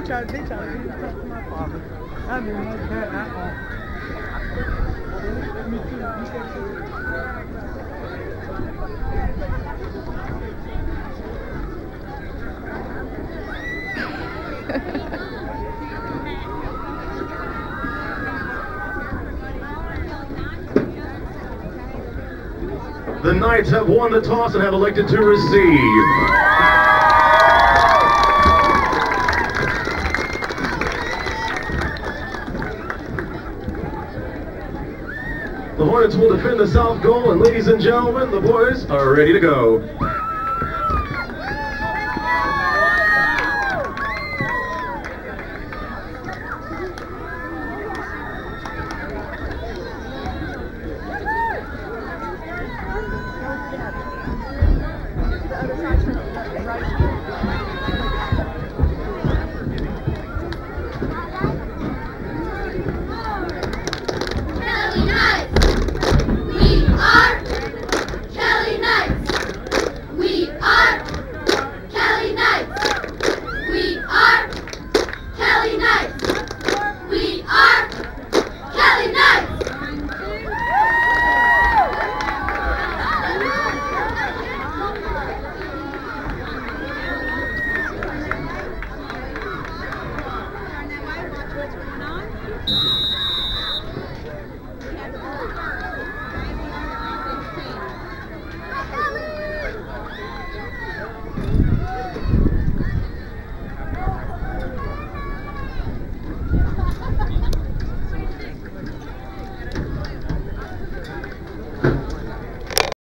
tried to talk to my father. I mean, like that at all. Me too. The Knights have won the toss and have elected to receive. The Hornets will defend the south goal, and ladies and gentlemen, the boys are ready to go.